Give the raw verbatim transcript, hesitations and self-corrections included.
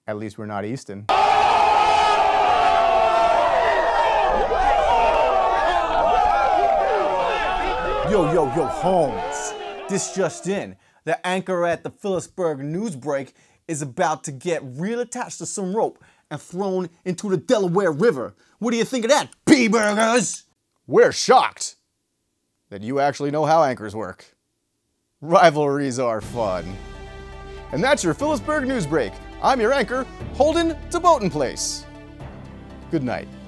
At least we're not Easton. Yo, yo, yo, Holmes. This just in. The anchor at the Pburg news break is about to get real attached to some rope and thrown into the Delaware River. What do you think of that, P-burgers? We're shocked that you actually know how anchors work. Rivalries are fun. And that's your Pburg news break. I'm your anchor, Holden to Boatin' Place. Good night.